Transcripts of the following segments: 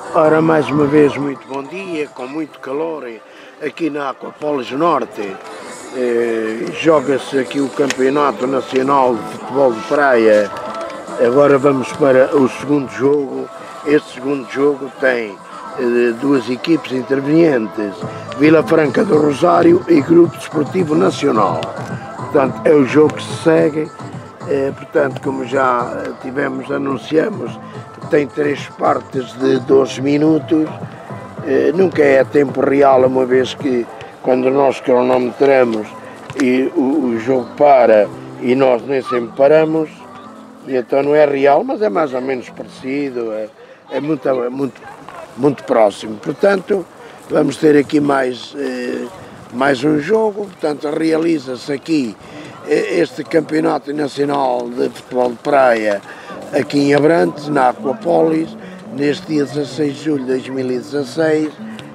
Ora, mais uma vez, muito bom dia, com muito calor aqui na Aquapolis Norte. Joga-se aqui o Campeonato Nacional de Futebol de Praia. Agora vamos para o segundo jogo. Este segundo jogo tem duas equipes intervenientes, Vila Franca do Rosário e Grupo Desportivo Nacional. Portanto, é o jogo que se segue. Portanto, como já anunciamos, tem 3 partes de 12 minutos, nunca é a tempo real, uma vez que quando nós cronometramos e o jogo para e nós nem sempre paramos, e então não é real, mas é mais ou menos parecido, é muito próximo. Portanto, vamos ter aqui mais um jogo. Portanto, realiza-se aqui este Campeonato Nacional de Futebol de Praia aqui em Abrantes, na Aquapolis, neste dia 16 de julho de 2016,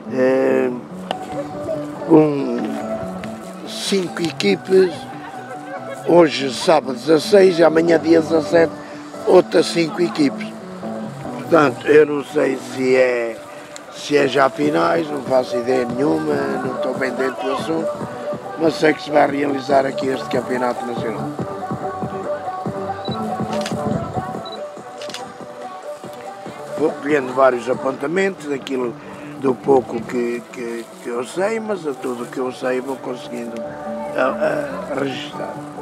com 5 equipes, hoje sábado 16, amanhã dia 17, outras 5 equipes. Portanto, eu não sei se é já finais, não faço ideia nenhuma, não estou bem dentro do assunto, mas sei que se vai realizar aqui este Campeonato Nacional. Vou colhendo vários apontamentos daquilo do pouco que eu sei, mas a tudo que eu sei vou conseguindo registrar.